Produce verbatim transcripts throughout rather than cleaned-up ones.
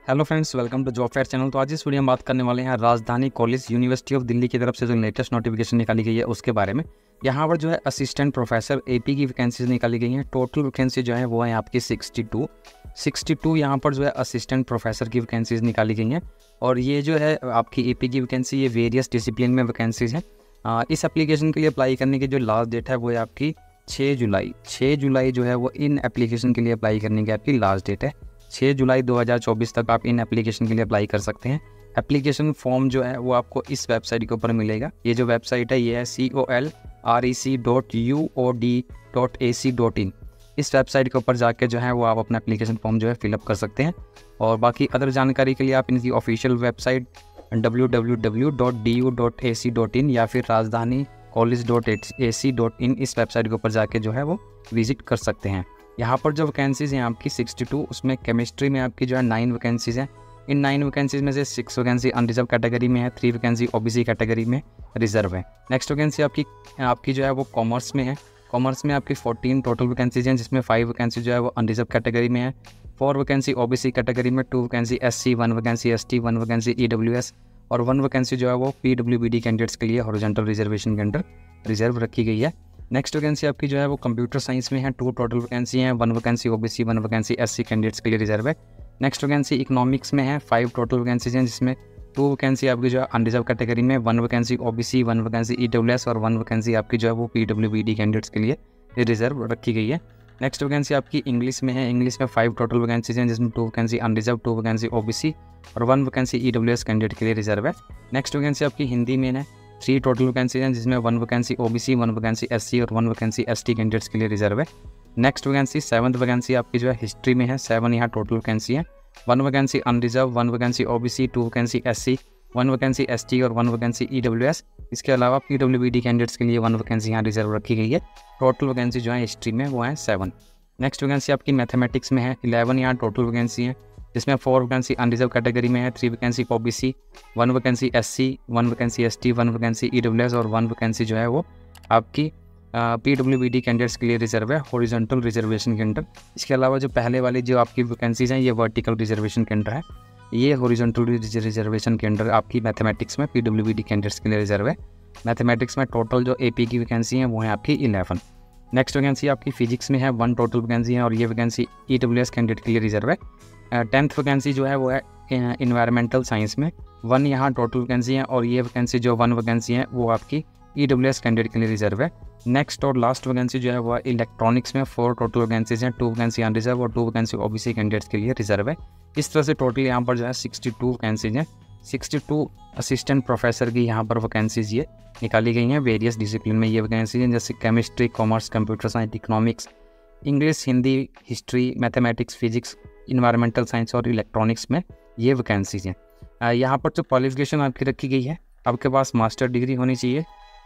Hello friends, welcome to job fair channel. तो आज इस वीडियो में बात करने वाले हैं राजधानी कॉलेज यूनिवर्सिटी ऑफ दिल्ली की तरफ से जो लेटेस्ट नोटिफिकेशन निकाली गई है उसके बारे में। यहाँ पर जो है असिस्टेंट प्रोफेसर एपी की वैकेंसीज निकाली गई हैं। टोटल वैकेंसी जो है वो है आपकी सिक्सटी टू सिक्सटी टू यहाँ पर जो है असिस्टेंट प्रोफेसर की वैकेंसीज निकाली गई हैं। और ये जो है आपकी एपी की वैकेंसी, ये वेरियस डिसिप्लिन में वैकेंसीज हैं। इस एप्लीकेशन के लिए अप्लाई करने की जो लास्ट डेट है वो है आपकी छः जुलाई छः जुलाई जो है वो इन एप्लीकेशन के लिए अप्लाई करने की आपकी लास्ट डेट है। छः जुलाई दो हज़ार चौबीस तक आप इन एप्लीकेशन के लिए अप्लाई कर सकते हैं। एप्लीकेशन फॉर्म जो है वो आपको इस वेबसाइट के ऊपर मिलेगा। ये जो वेबसाइट है ये है C O L R E C dot U O D dot A C dot in. इस वेबसाइट के ऊपर जाके जो है वो आप अपना एप्लीकेशन फॉर्म जो है फिलअप कर सकते हैं। और बाकी अदर जानकारी के लिए आप इनकी official website W W W dot D U dot A C dot in या फिर Rajdhani college dot A C dot in इस वेबसाइट के ऊपर जाके जो है वो विजिट कर सकते हैं। यहाँ पर जो वैकेंसीज़ हैं आपकी सिक्सटी टू, उसमें केमिस्ट्री में आपकी जो है नाइन वैकेंसीज़ हैं। इन नाइन वैकेंसीज़ में से सिक्स वैकेंसी अनरिजर्व कैटेगरी में है, थ्री वैकेंसी ओबीसी कैटेगरी में रिजर्व है। नेक्स्ट वैकेंसी आपकी आपकी जो है वो कॉमर्स में है। कॉमर्स में आपकी फोर्टीन टोटल वैकेंसीज हैं, जिसमें फाइव वैकेंसी जो है वो अनरिजर्व कैटेगरी में है, फोर वैकेंसी ओबीसी कैटेगरी में, two vacancy SC, one vacancy ST, one vacancy EWS और वन वैकेंसी जो है वो पीडब्ल्यूबीडी कैंडिडेट्स के लिए हॉरिजॉन्टल रिजर्वेशन के अंडर रिजर्व रखी गई है। नेक्स्ट वैकेंसी आपकी जो है वो कंप्यूटर साइंस में है। टू टोटल वैकेंसी हैं, one vacancy OBC, one vacancy SC candidates के लिए रिजर्व है। नेक्स्ट वैकेंसी इकोनॉमिक्स में है। फाइव टोटल वैकेंसीज हैं, जिसमें टू वैकेंसी आपकी जो है अनरिजर्व कैटेगरी में, one vacancy OBC, one vacancy EWS और वन वैकेंसी आपकी जो है वो पीडब्ल्यूबीडी कैंडिडेट्स के लिए रिजर्व रखी गई है। नेक्स्ट वैकेंसी आपकी इंग्लिश में है। इंग्लिश में फाइव टोटल वैकेंसीज हैं, जिसमें two vacancy unreserve, two vacancy OBC और वन वैकेंसी ईडब्ल्यूएस कैंडिडेट के लिए रिजर्व है। नेक्स्ट वैकेंसी आपकी हिंदी में है। थ्री टोटल वैकेंसी हैं, जिसमें one vacancy OBC, one vacancy SC और वन वैकेंसी एसटी कैंडिडेट्स के लिए रिजर्व है। नेक्स्ट वैकेंसी सेवंथ वैकेंसी आपकी जो है हिस्ट्री में है। सेवन यहाँ टोटल वैकेंसी है। One vacancy unreserve, one vacancy OBC, two vacancy SC, one vacancy ST और वन वैकेंसी ईडब्ल्यूएस। इसके अलावा पीडब्ल्यूबीडी कैंडिडेट्स के लिए वन वैकेंसी यहाँ रिजर्व रखी गई है। टोटल वैकेंसी जो है हिस्ट्री में वो है सेवन। नेक्स्ट वैकेंसी आपकी मैथमेटिक्स में है। इलेवन यहाँ टोटल वैकेंसी है, जिसमें फोर वैकेंसी अनरिजर्व कैटेगरी में है, three vacancy OBC, one vacancy SC, one vacancy ST, one vacancy EWS और वन वैकेंसी जो है वो आपकी पीडब्ल्यूबीडी कैंडिडेट्स के लिए रिजर्व है हॉरिजॉन्टल रिजर्वेशन के अंडर। इसके अलावा जो पहले वाली जो आपकी वैकेंसीज हैं ये वर्टिकल रिजर्वेशन के अंडर है, ये हॉरिजॉन्टल रिजर्वेशन के अंडर आपकी मैथमेटिक्स में पीडब्ल्यूबीडी कैंडिडेट्स के लिए रिजर्व है। मैथमेटिक्स में टोटल जो एपी की वैकेंसी हैं वो है आपकी इलेवन। नेक्स्ट वैकेंसी आपकी फिजिक्स में है। वन टोटल वैकेंसी है और ये वैकेंसी ईडब्ल्यूएस कैंडिडेट के लिए रिजर्व है। टेंथ वैकेंसी जो है वो है इन्वायरमेंटल साइंस में। वन यहाँ टोटल वैकेंसी है और ये वैकेंसी जो वन वैकेंसी है वो आपकी ईडब्ल्यूएस कैंडिडेट के लिए रिजर्व है। नेक्स्ट और लास्ट वैकेंसी जो है वो इलेक्ट्रॉनिक्स में। फोर टोटल वैकेंसीज हैं, टू वैकेंसी अनरिजर्व और टू वैकेंसी ओबीसी कैंडिडेट्स के लिए रिजर्व है। इस तरह से टोटल यहाँ पर जो है सिक्सटी टू वैकेंसीज हैं। सिक्सटी टू असिस्टेंट प्रोफेसर की यहाँ पर वैकेंसीज ये निकाली गई हैं। वेरियस डिसिप्लिन में ये वैकेंसीज हैं, जैसे chemistry, commerce, computer science, economics, English, Hindi, history, mathematics, physics, environmental science और इलेक्ट्रॉनिक्स में ये वैकेंसीज हैं। यहाँ पर जो क्वालिफिकेशन आपकी रखी गई है, आपके पास मास्टर डिग्री होनी चाहिए।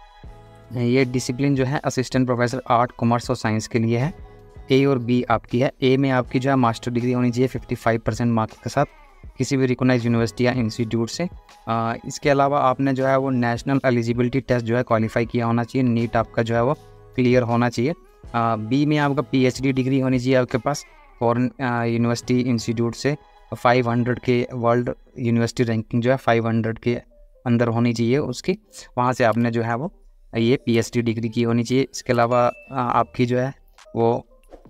ये डिसिप्लिन जो है असिस्टेंट प्रोफेसर आर्ट, कॉमर्स और साइंस के लिए है। ए और बी आपकी है। ए में आपकी जो है मास्टर डिग्री होनी चाहिए फिफ्टी फाइव परसेंट मार्क्स के साथ किसी भी रिकॉग्नाइज्ड यूनिवर्सिटी या इंस्टीट्यूट से। आ, इसके अलावा आपने जो है वो नेशनल एलिजिबिलिटी टेस्ट जो है क्वालिफाई किया होना चाहिए। नीट आपका जो है वो क्लियर होना चाहिए। बी में आपका पीएचडी डिग्री होनी चाहिए आपके पास फॉरेन यूनिवर्सिटी इंस्टीट्यूट से। फाइव हंड्रेड के वर्ल्ड यूनिवर्सिटी रैंकिंग जो है फाइव हंड्रेड के अंदर होनी चाहिए उसकी, वहाँ से आपने जो है वो ये पीएचडी डिग्री की होनी चाहिए। इसके अलावा आपकी जो है वो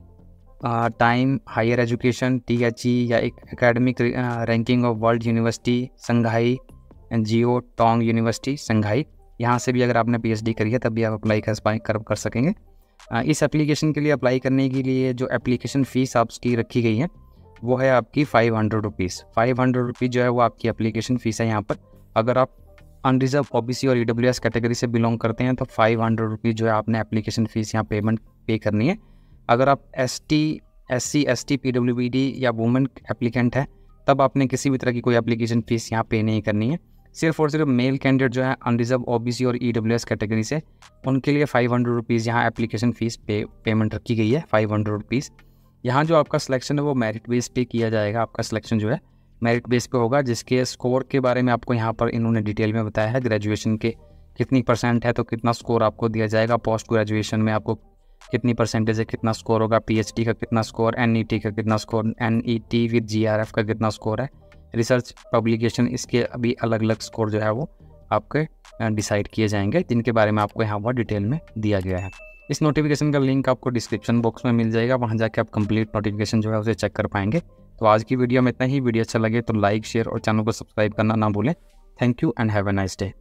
time higher education T H E या एक academic ranking of world university Shanghai, Jiao Tong university Shanghai, यहाँ से भी अगर आपने पीएचडी करी है तब भी आप अप्लाई कर कर कर सकेंगे। इस एप्लीकेशन के लिए अप्लाई करने के लिए जो एप्लीकेशन फ़ीस आपकी रखी गई है वो है आपकी five hundred rupees five hundred rupees जो है वो आपकी एप्लीकेशन फ़ीस है। यहाँ पर अगर आप अनरिजर्व ओबीसी और ईडब्ल्यूएस कैटेगरी से बिलोंग करते हैं तो फाइव हंड्रेड रुपीज़ जो है आपने एप्लीकेशन फ़ीस यहाँ पेमेंट पे करनी है। अगर आप S T S C S T P W B D या वुमेन एप्लीकेंट है तब आपने किसी भी तरह की कोई एप्लीकेशन फ़ीस यहाँ पे नहीं करनी है। सिर्फ और सिर्फ मेल कैंडिडेट जो है अनरिजर्व ओबीसी और ईडब्ल्यूएस कैटेगरी से, उनके लिए फाइव हंड्रेड रुपीज़ यहाँ एप्लीकेशन फ़ीस पे पेमेंट रखी गई है फाइव हंड्रेड रुपीज़। यहाँ जो आपका सिलेक्शन है वो मेरिट बेस पे किया जाएगा। आपका सिलेक्शन जो है मेरिट बेस पे होगा, जिसके स्कोर के बारे में आपको यहाँ पर इन्होंने डिटेल में बताया है। ग्रेजुएशन के कितनी परसेंट है तो कितना स्कोर आपको दिया जाएगा, पोस्ट ग्रेजुएशन में आपको कितनी परसेंटेज है, कितना स्कोर होगा, पीएचडी का कितना स्कोर, एनईटी का कितना स्कोर, एनईटी विद जीआरएफ का कितना स्कोर है, रिसर्च, पब्लिकेशन, इसके अभी अलग अलग स्कोर जो है वो आपके डिसाइड किए जाएंगे, जिनके बारे में आपको यहाँ पर डिटेल में दिया गया है। इस नोटिफिकेशन का लिंक आपको डिस्क्रिप्शन बॉक्स में मिल जाएगा, वहाँ जाके आप कंप्लीट नोटिफिकेशन जो है उसे चेक कर पाएंगे। तो आज की वीडियो में इतना ही। वीडियो अच्छा लगे तो लाइक, शेयर और चैनल को सब्सक्राइब करना ना भूलें। Thank you and have a nice day.